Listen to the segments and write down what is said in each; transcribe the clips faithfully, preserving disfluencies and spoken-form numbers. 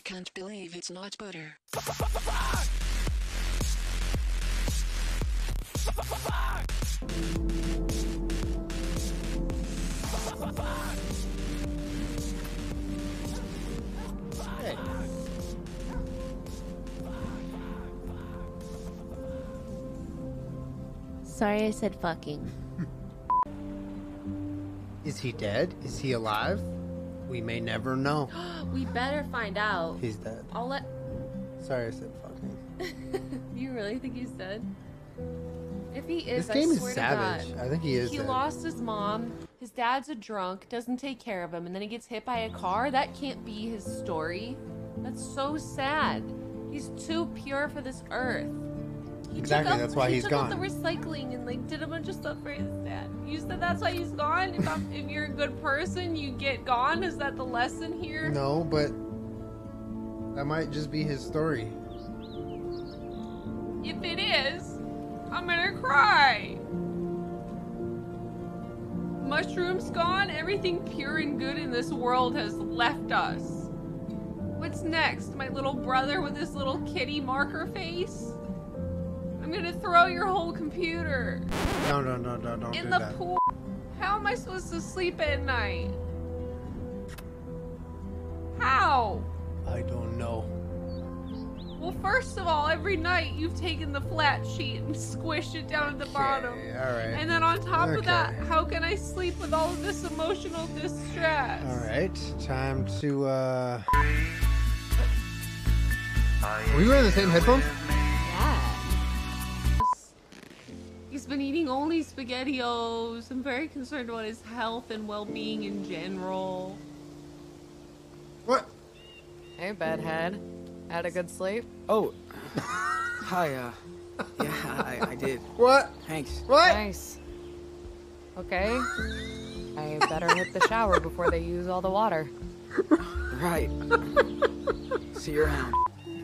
can't believe it's not butter. Hey. Sorry I said fucking. Is he dead? Is he alive? We may never know. We better find out. He's dead. I'll let... Sorry I said fucking. You really think he's dead? If he is, This game I is swear savage. to God. I think he is He dead. lost his mom. His dad's a drunk, doesn't take care of him, and then he gets hit by a car. That can't be his story. That's so sad. He's too pure for this earth. He Exactly, took out, that's why he he's took gone. out the recycling and like did a bunch of stuff for his dad. You said that's why he's gone? If, I'm, if you're a good person, you get gone? Is that the lesson here? No, but that might just be his story. If it is, I'm gonna cry. Mushrooms gone, everything pure and good in this world has left us. What's next? My little brother with his little kitty marker face? I'm gonna throw your whole computer. No, no, no, no, don't in do the that. pool. How am I supposed to sleep at night? How? I don't know. Well, first of all, every night you've taken the flat sheet and squished it down at the bottom. Alright. And then on top Okay. of that, how can I sleep with all of this emotional distress? Alright, time to, uh... Are we wearing the same headphones? Yeah. He's been eating only SpaghettiOs. I'm very concerned about his health and well-being in general. What? Hey, bedhead. Had a good sleep? Oh, hi, uh, yeah, I, I did. What? Thanks. What? Nice. Okay. I better hit the shower before they use all the water. Right. See you around.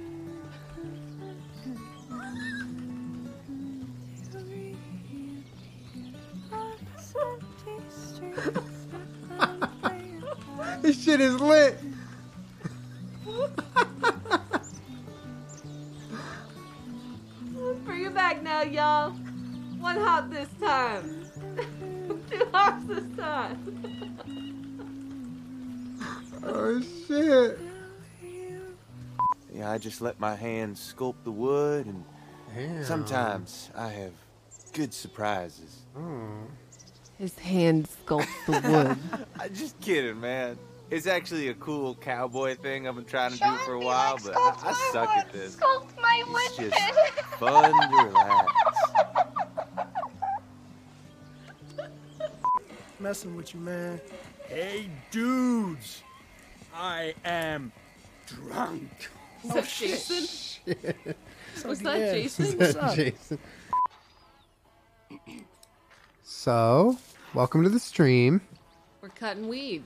This shit is lit. Bring it back now, y'all. One hop this time. Two hops this time. Oh shit. Yeah, I just let my hands sculpt the wood, and Damn. sometimes I have good surprises. Oh. His hand sculpts the wood. I'm just kidding, man. It's actually a cool cowboy thing I've been trying to do for a while, but I, I suck at this. Sculpt my It's wood. just fun to relax. Messing with you, man. Hey, dudes. I am drunk. Is that Jason? Shit. Was that Yeah. Jason? What's up? Jason. So, welcome to the stream. We're cutting weed.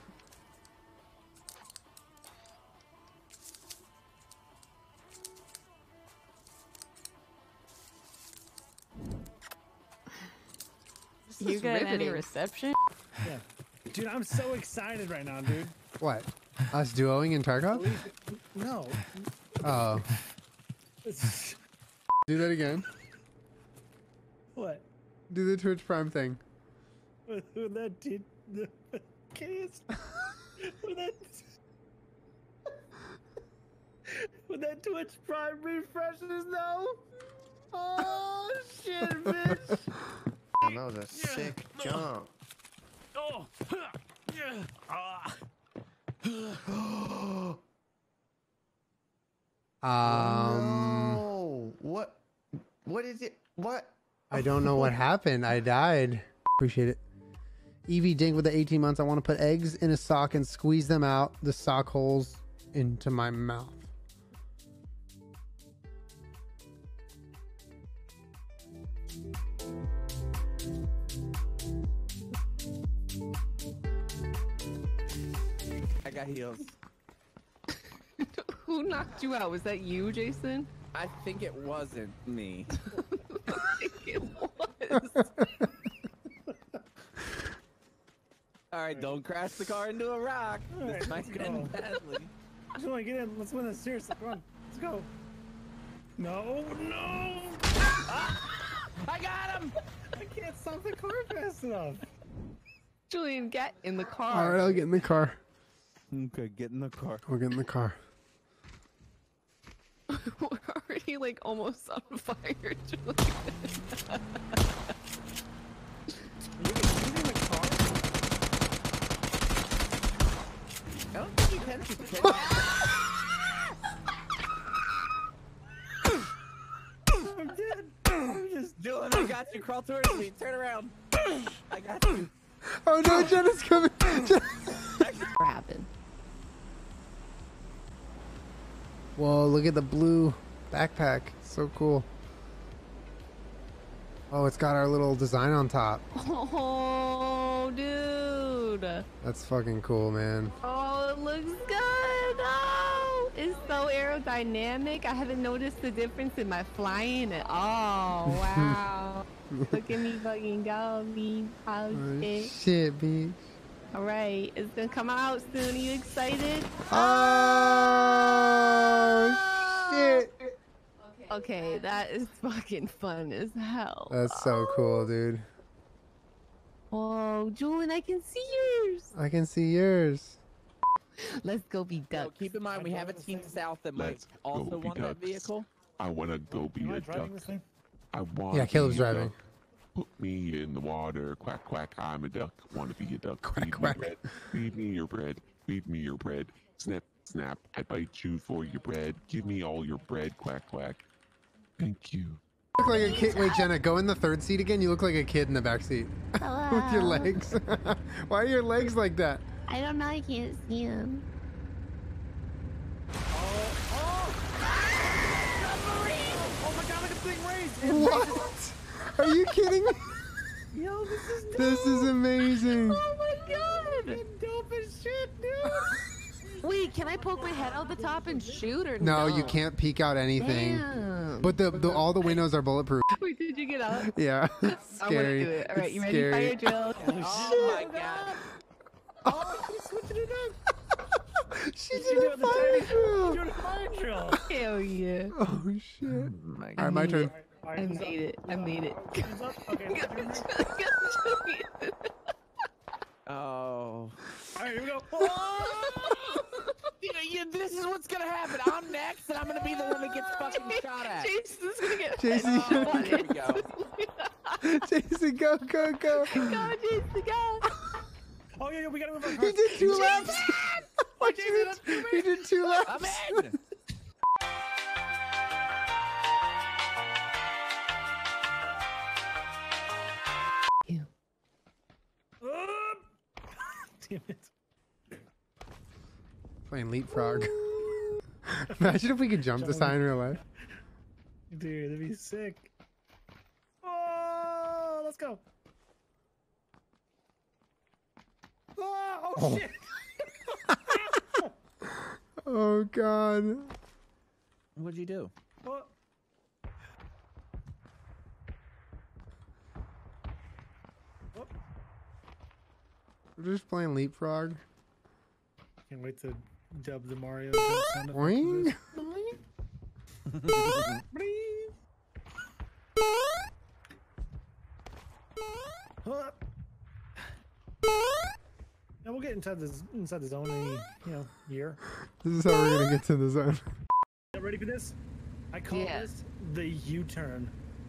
This You is got any riveting. reception? Yeah. Dude, I'm so excited right now, dude. What? Us duoing in Tarkov? No. Oh. It's- Do that again. What? Do the Twitch Prime thing. When that did the kids. When that. When that Twitch Prime refreshes, though. Oh shit, bitch. That was a sick jump. Oh. Yeah. Ah. Um, No. What? What is it? What? I don't know what happened. I died. Appreciate it. Evie Dink with the eighteen months. I want to put eggs in a sock and squeeze them out the sock holes into my mouth. I got heels. Who knocked you out? Was that you, Jason? I think it wasn't me. It was. All right, don't crash the car into a rock. All This right, might let's end go. badly. Julian, get in. Let's win this. Seriously, come on. Let's go. No, no. I got him. I can't stop the car fast enough. Julian, get in the All car. right, I'll get in the car. Okay, get in the car. I'll get in the car. We're already like almost on fire, Julian. You can get in the car. I don't think you can keep the I'm dead. I'm just Dylan, I got you. Crawl towards me. Turn around. I got you. Oh no, Jenna's coming. Jen- What happened? Whoa, look at the blue backpack. So cool. Oh, it's got our little design on top. Oh, dude. That's fucking cool, man. Oh, it looks good. Oh, it's so aerodynamic. I haven't noticed the difference in my flying at all. Wow. Look at me fucking go, me. Oh, Oh, shit. shit, bitch. All right, it's gonna come out soon. Are you excited? Oh, shit. Okay, that is fucking fun as hell. That's so cool, dude. Oh, Julian, I can see yours. I can see yours. Let's go be Now, ducks. keep in mind, we have a team south that might Let's also go be want that ducks. vehicle. I want to go be Am I a driving duck. this thing? I want. Yeah, Caleb's be a driving. duck. Put me in the water, quack quack. I'm a duck. Want to be a duck. Quack, Feed quack. me bread. Feed me your bread. Feed me your bread. Snap snap. I bite you for your bread. Give me all your bread. Quack quack. Thank you. You look like a kid. Wait, Jenna, go in the third seat again. You look like a kid in the back seat with your legs. Why are your legs like that? I don't know. I can't see him. Oh my god, look at the thing raised. What? Are you kidding me? Yo, this is dope. This is amazing. Oh my god! dope as shit, dude. Wait, can I poke my head out the top and shoot or No, no? you can't peek out anything. Damn. But the, the all the windows are bulletproof. Wait, did you get out? Yeah. It's I want to scary. do it. All right, It's you ready? scary. Fire drill. Oh my god. Oh, she's switching it up. She's She's doing doing a the fire tiny- drill. doing a fire drill. Hell yeah. Oh shit. my All right, my turn. All right, I hands up. made it. I made it. Hands up. Okay, it's your turn. Oh. All right, here we go. Yeah, yeah, this is what's gonna happen. I'm next, and I'm gonna be the one that gets fucking shot at. Jason's gonna get Jason, Oh, there we go. Jason, go, go, go. Go, Jason, go. Oh yeah, yeah, we gotta move our He car. did two laps. What you did? He did two laps. I'm in. Damn it. Playing leapfrog. Imagine if we could jump the sign in real life. Dude, that'd be sick. Oh, let's go. Oh, oh, Oh. shit. Oh god. What'd you do? Oh. Oh, We're just playing leapfrog. can't wait to dub the Mario jump sound effect Boing. for this. Huh. Yeah, we'll get inside this inside the zone any you know year. This is how we're gonna get to the zone. Yeah, ready for this? I call Yeah. this the U-turn.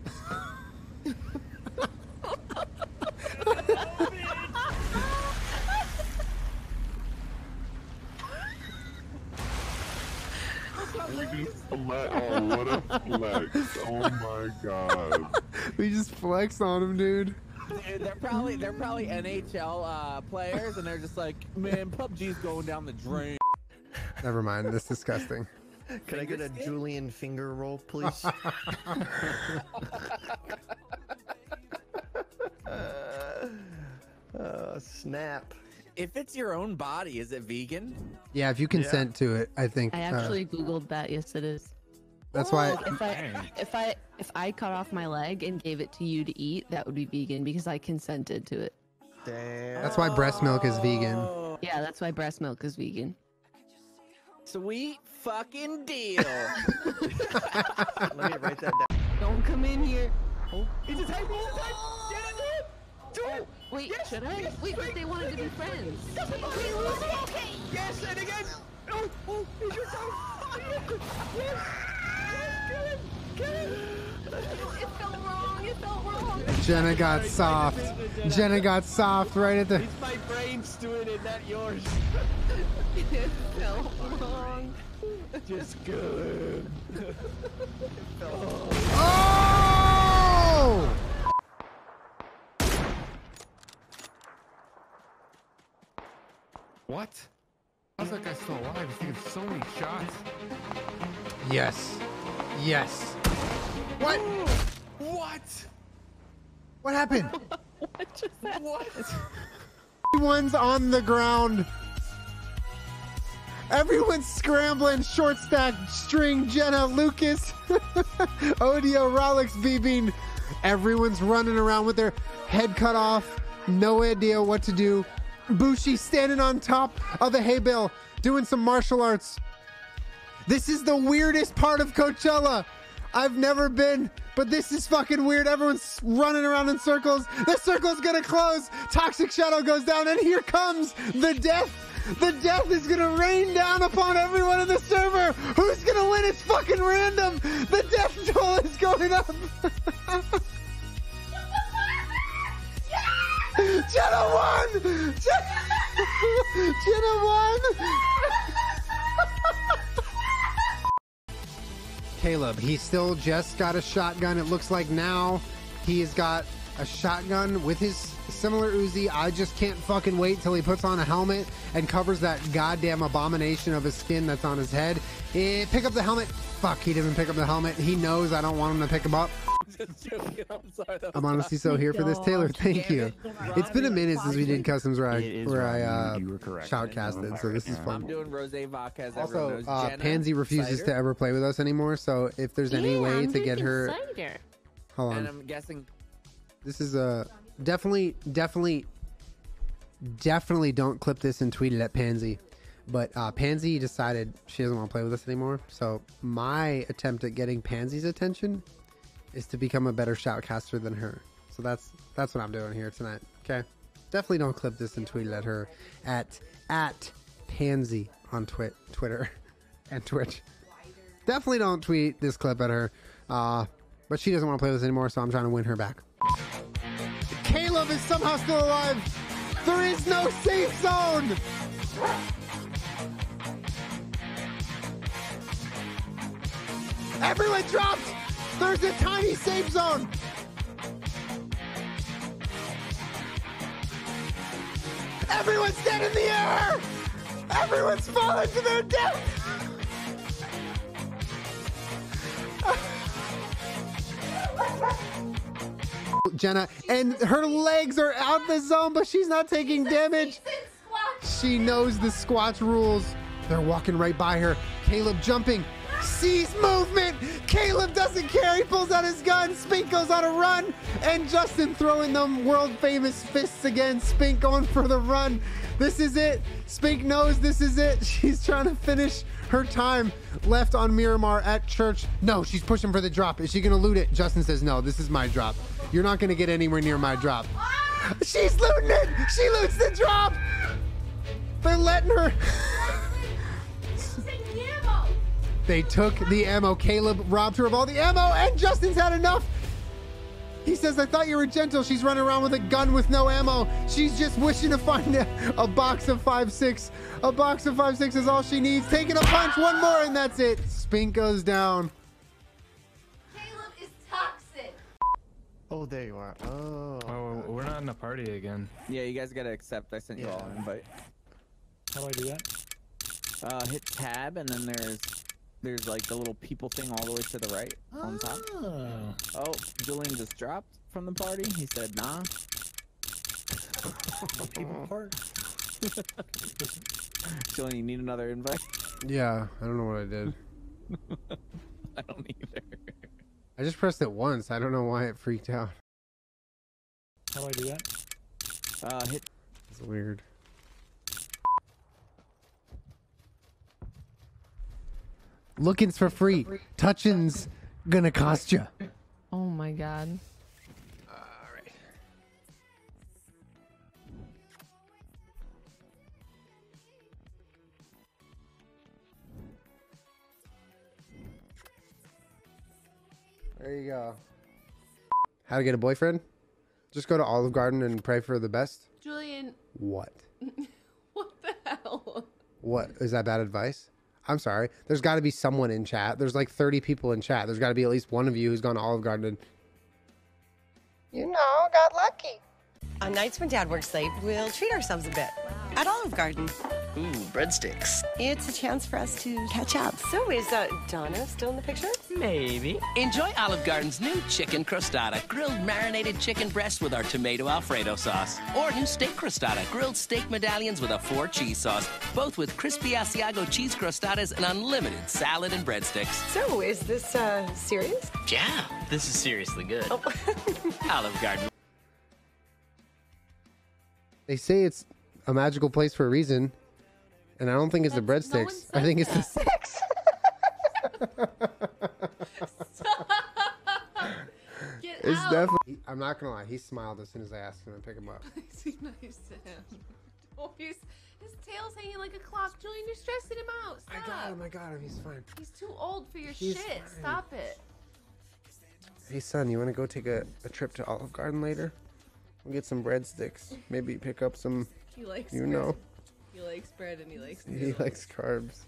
Fle- oh, what a flex! Oh my god! We just flex on him, dude. Dude, they're probably they're probably N H L uh, players, and they're just like, man, P U B G's going down the drain. Never mind. That's disgusting. Can I get a Julian finger roll, please? uh, snap. If it's your own body, is it vegan? Yeah, if you consent to it, I think. I uh, actually googled that. Yes, it is. that's why. If I if I if I cut off my leg and gave it to you to eat, that would be vegan because I consented to it. Damn. That's why breast milk is vegan. Oh. Yeah, that's why breast milk is vegan. Sweet fucking deal. Let me write that down. Don't come in here. Oh, he's a type. He's a type. Get it, do it. Oh, wait, Yes, should I? yes, Wait, but wait. they wanted to be friends. Yes, and again. Oh, oh, he's your type. Yes, yes, get it, get it. It felt wrong. It felt wrong. Jenna got soft. Jenna got soft right at the. It's my brain's doing it, not yours. It felt wrong. Just good. Oh! What? How's that guy still alive? He's taking so many shots. Yes. Yes. What? What? What happened? What just happened? What? Everyone's on the ground. Everyone's scrambling. Short stack, string, Jenna, Lucas, Odio, Rolex, B-Bean. Everyone's running around with their head cut off. No idea what to do. Bushi standing on top of a hay bale doing some martial arts. This is the weirdest part of Coachella. I've never been, but this is fucking weird. Everyone's running around in circles. The circle's gonna close. Toxic Shadow goes down, and here comes the death. The death is gonna rain down upon everyone in the server. Who's gonna win? It's fucking random. The death toll is going up. Jenna won! Jenna, Jenna won! Caleb, he still just got a shotgun. It looks like now he has got a shotgun with his similar Uzi. I just can't fucking wait till he puts on a helmet and covers that goddamn abomination of his skin that's on his head. Eh, pick up the helmet. Fuck, he didn't pick up the helmet. He knows I don't want him to pick him up. Just joking. I'm sorry. That was I'm honestly so here for this, Taylor. Thank you. It's been a minute since we did customs where I where I uh, shoutcasted, so this is I'm fun. doing rosé vodka as everyone Also, knows. uh, Jenna, Pansy refuses cider, to ever play with us anymore. So if there's any Yeah, way I'm to get drinking her, cider. hold And on. I'm guessing. This is a definitely, definitely, definitely don't clip this and tweet it at Pansy. But uh, Pansy decided she doesn't want to play with us anymore. So my attempt at getting Pansy's attention is to become a better shoutcaster than her. So that's that's what I'm doing here tonight. Okay, definitely don't clip this and tweet it at her at at Pansy on twi- Twitter and Twitch. Definitely don't tweet this clip at her. Uh, but she doesn't want to play with us anymore, so I'm trying to win her back. Caleb is somehow still alive. There is no safe zone. Everyone dropped. There's a tiny safe zone. Everyone's dead in the air. Everyone's falling to their death. Jenna, and her legs are out the zone, but she's not taking damage. She knows the Squatch rules. They're walking right by her. Caleb jumping. Sees movement. Caleb doesn't care. He pulls out his gun. Spink goes on a run. And Justin throwing them world famous fists again. Spink going for the run. This is it. Spink knows this is it. She's trying to finish her time left on Miramar at church. No, she's pushing for the drop. Is she going to loot it? Justin says, no, this is my drop. You're not going to get anywhere near my drop. She's looting it. She loots the drop. They're letting her. They took the ammo. Caleb robbed her of all the ammo, and Justin's had enough. He says, I thought you were gentle. She's running around with a gun with no ammo. She's just wishing to find a, a box of five six. A box of five six is all she needs. Taking a punch, one more, and that's it. Spink goes down. Caleb is toxic. Oh, there you are. Oh. Oh, we're not in a party again. Yeah, you guys gotta accept. I sent you all an invite. How do I do that? Uh, hit tab, and then there's there's like the little people thing all the way to the right on top. Oh. Oh, Julian just dropped from the party. He said, nah. People part. Julian, you need another invite? Yeah, I don't know what I did. I don't either. I just pressed it once. I don't know why it freaked out. How do I do that? Uh, hit. It's weird. Looking's for free. Touching's gonna cost you. Oh my god. There you go. How to get a boyfriend? Just go to Olive Garden and pray for the best. Julian, What? what the hell? What? Is that bad advice? I'm sorry. There's got to be someone in chat. There's like thirty people in chat. There's got to be at least one of you who's gone to Olive Garden. And... You know, got lucky. On nights when Dad works late, we'll treat ourselves a bit at Olive Garden. Ooh, breadsticks. It's a chance for us to catch up. So is uh, Donna still in the picture? Maybe. Enjoy Olive Garden's new chicken crostata, grilled marinated chicken breast with our tomato Alfredo sauce. Or new steak crostata, grilled steak medallions with a four cheese sauce, both with crispy Asiago cheese crostatas and unlimited salad and breadsticks. So is this uh, serious? Yeah, this is seriously good. Oh. Olive Garden. They say it's a magical place for a reason, and I don't think it's the That's- no one breadsticks. I think it's the says Get It's out. definitely. I'm not gonna lie. He smiled as soon as I asked him to pick him up. Be nice to him. Oh, he's, his tail's hanging like a clock. Julian, you're stressing him out. Stop. I got him. I got him. He's fine. He's too old for your He's shit. fine. Stop it. Hey son, you want to go take a, a trip to Olive Garden later? We'll get some breadsticks. Maybe pick up some. He likes You bread. know. He likes bread and he likes He noodles. likes carbs.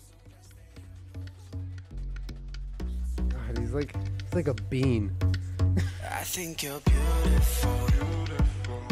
God, he's like he's like a bean. I think you're beautiful.